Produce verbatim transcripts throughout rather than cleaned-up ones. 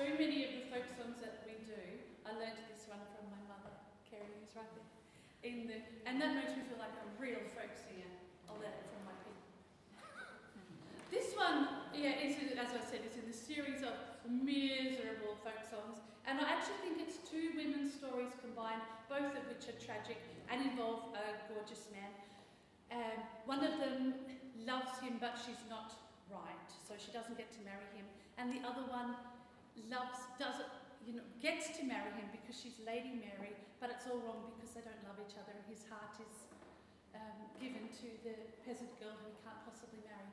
so many of the folk songs that we do, I learned this one from my mother, Kerry, who's right there. In the, and that makes me feel like a real folk singer. I'll learn it from my people. This one, yeah, is, as I said, is in the series of miserable folk songs, and I actually think it's two women's stories combined, both of which are tragic and involve a gorgeous man. Um, one of them loves him, but she's not right, so she doesn't get to marry him, and the other one loves, doesn't, you know, gets to marry him because she's Lady Mary, but it's all wrong because they don't love each other, and his heart is um, given to the peasant girl who he can't possibly marry.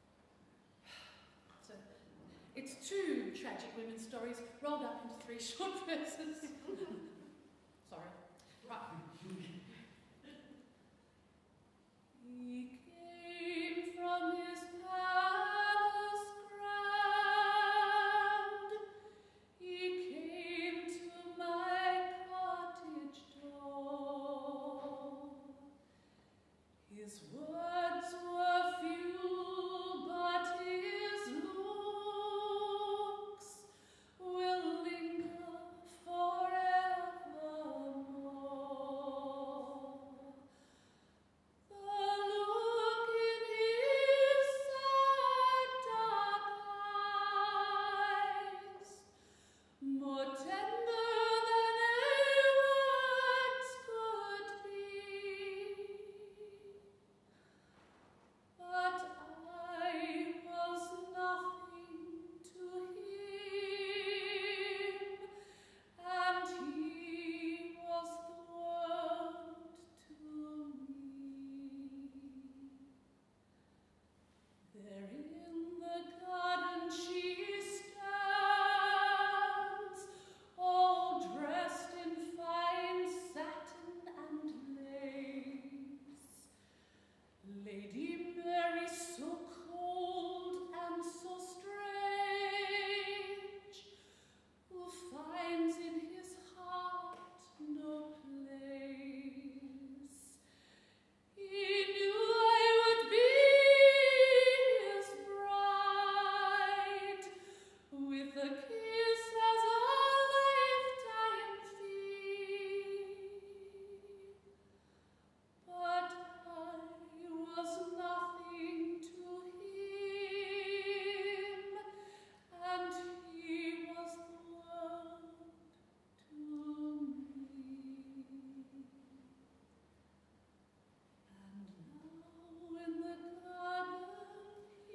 So it's two tragic women's stories rolled up into three short verses. Sorry. Right. He came from his palace grand. He came to my cottage door. His words were few, but his looks will linger forevermore. The look in his sad dark eyes, more tender than any words could be. But I was nothing to him, and he was the world to me. There in the garden she stands, all dressed in fine satin and lace. Lady Mary, so cold and so strange, who finds in his heart no place. He knew I would be his bride, with a kiss as a lifetime fee. But I was nothing to him, and he was the world to me. And now in the garden he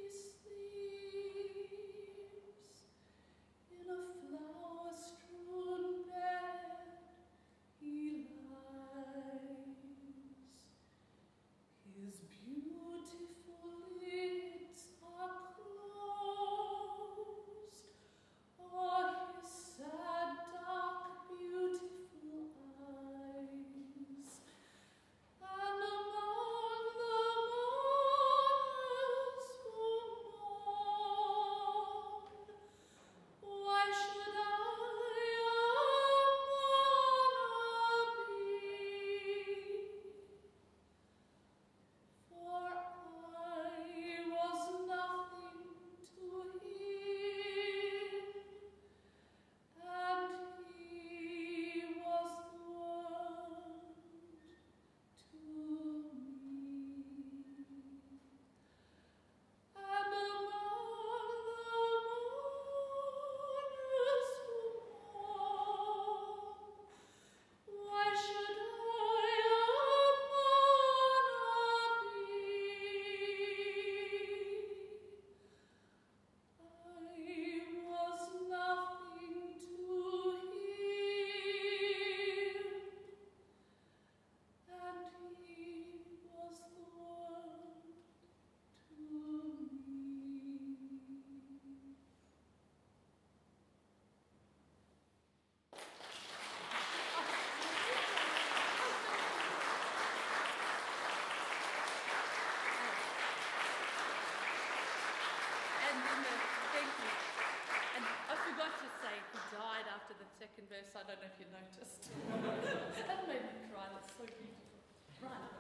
sleeps, in a flower-strewn bed he lies. His beautiful lids are closed, o'er his sad, dark, beautiful eyes. And among the mourners who mourn, why should I a mourner be? For I was nothing to him, and he was the world to me. And among the mourners who mourn, why should I a mourner be? I was nothing to him, and he was the world to me. And in the, thank you. And I forgot to say he died after the second verse. I don't know if you noticed. That made me cry. That's so beautiful. Right.